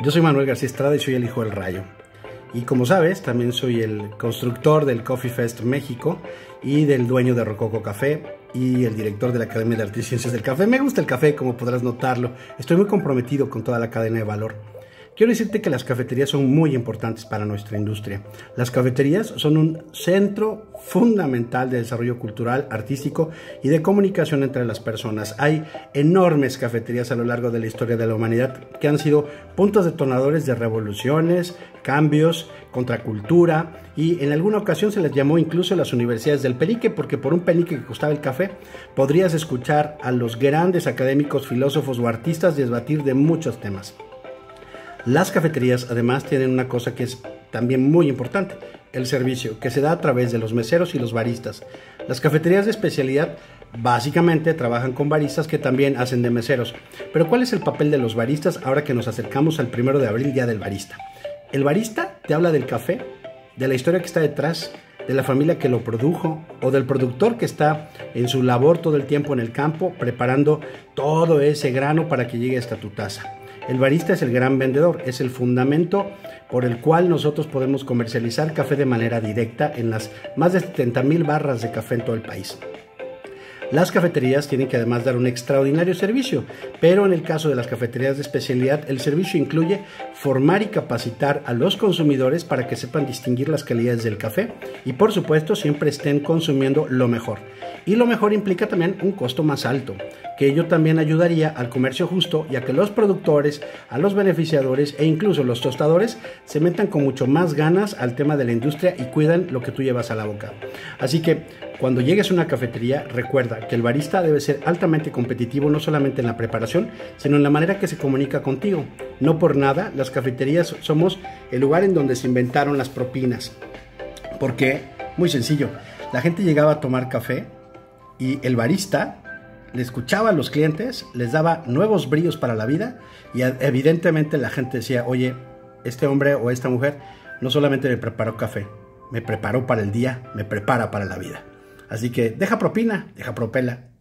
Yo soy Manuel García Estrada y soy el hijo del Rayo. Y como sabes, también soy el constructor del Coffee Fest México y del dueño de Rococo Café y el director de la Academia de Artes y Ciencias del Café. Me gusta el café, como podrás notarlo. Estoy muy comprometido con toda la cadena de valor. Quiero decirte que las cafeterías son muy importantes para nuestra industria. Las cafeterías son un centro fundamental de desarrollo cultural, artístico y de comunicación entre las personas. Hay enormes cafeterías a lo largo de la historia de la humanidad que han sido puntos detonadores de revoluciones, cambios, contracultura, y en alguna ocasión se les llamó incluso las universidades del penique, porque por un penique que costaba el café podrías escuchar a los grandes académicos, filósofos o artistas debatir de muchos temas. Las cafeterías además tienen una cosa que es también muy importante, el servicio, que se da a través de los meseros y los baristas. Las cafeterías de especialidad básicamente trabajan con baristas que también hacen de meseros. Pero ¿cuál es el papel de los baristas ahora que nos acercamos al 1 de abril, Día del Barista? El barista te habla del café, de la historia que está detrás, de la familia que lo produjo o del productor que está en su labor todo el tiempo en el campo preparando todo ese grano para que llegue hasta tu taza. El barista es el gran vendedor, es el fundamento por el cual nosotros podemos comercializar café de manera directa en las más de 70,000 barras de café en todo el país. Las cafeterías tienen que además dar un extraordinario servicio, pero en el caso de las cafeterías de especialidad, el servicio incluye formar y capacitar a los consumidores para que sepan distinguir las calidades del café y, por supuesto, siempre estén consumiendo lo mejor. Y lo mejor implica también un costo más alto, que ello también ayudaría al comercio justo y a que los productores, a los beneficiadores e incluso los tostadores se metan con mucho más ganas al tema de la industria y cuidan lo que tú llevas a la boca. Así que cuando llegues a una cafetería, recuerda que el barista debe ser altamente competitivo no solamente en la preparación, sino en la manera que se comunica contigo. No por nada, las cafeterías somos el lugar en donde se inventaron las propinas. ¿Por qué? Muy sencillo. La gente llegaba a tomar café y el barista le escuchaba a los clientes, les daba nuevos bríos para la vida y evidentemente la gente decía, oye, este hombre o esta mujer no solamente me preparó café, me preparó para el día, me prepara para la vida. Así que deja propina, deja propela.